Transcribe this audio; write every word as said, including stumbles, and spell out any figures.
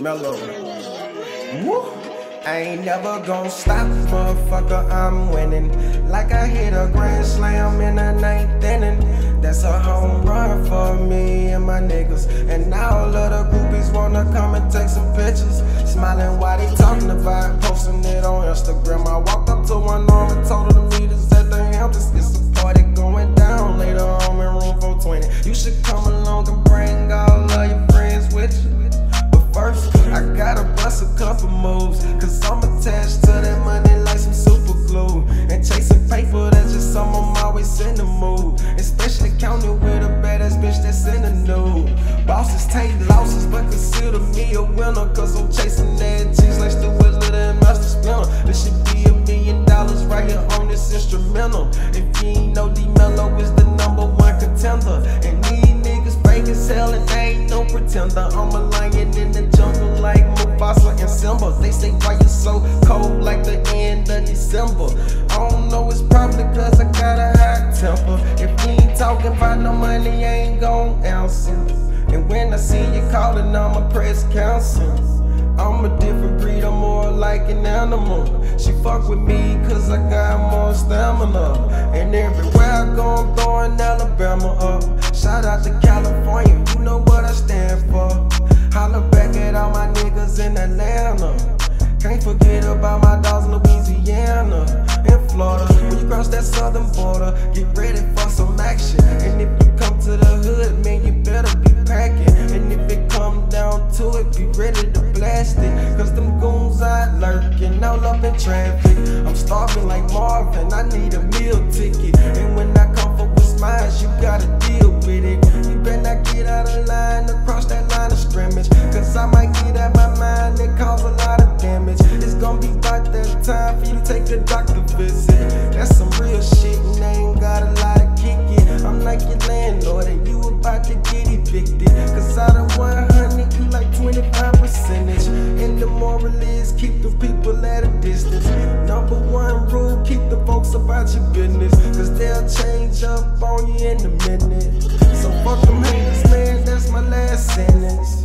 Mellow. Woo! I ain't never gon' stop, motherfucker, I'm winning. Like I hit a grand slam in the ninth inning. That's a home run for me and my niggas. And now all of the groupies wanna come and take some pictures. Smiling while they talking about it, posting it on Instagram. I walked up to one arm and told her to meet us at the Hamptons. It's a party going down later on in room four twenty. You should come along and bring all of your friends with you. First, I gotta bust a couple moves, cause I'm attached to that money like some super glue. And chasing paper, that's just something I'm always in the mood. Especially counting with a badass bitch that's in the nude. Bosses take losses, but consider me a winner, cause I'm chasing that cheese like Stuart Little and Master Splinter. This should be a million dollars right here on this instrumental. If you ain't know, D-Mellow is the number one contender. And these niggas fake as hell and they ain't no pretender. I'm a lion in the jungle like Mufasa and Simba. They say why you so cold like the end of December. I don't know, it's probably cause I got a hot temper. If you ain't talking about no money, I ain't gon' answer. And when I see you calling, I'ma press cancel. I'm a different breed, I'm more like an animal. She fuck with me cause I got more stamina. And everywhere I go, I'm throwing Alabama up. Shout out to California, you know what I stand for. Holla back at all my niggas in Atlanta. Can't forget about my dogs in Louisiana and Florida. When you cross that southern border, get ready for some action. And if you come to the hood, man, you better be packing. And if it come down to it, be ready to blast it. Cause them goons out lurking all up in traffic. I'm starving like Marvin, I need a meal ticket. And when I come for what's mine, you gotta deal with it. You better not get out of line across that line of scrimmage, cause I might get out my mind and cause a lot of damage. It's gonna be about that time for you to take a doctor visit. That's some real shit and they ain't got a lot of kick it. I'm like your landlord and you about to get evicted. Cause out of one hundred, you like twenty-five percentage. And the moral is keep the people at a distance. Number one rule, keep the folks about your business, cause they'll change up on you in a minute. So fuck them haters, man, that's my last sentence.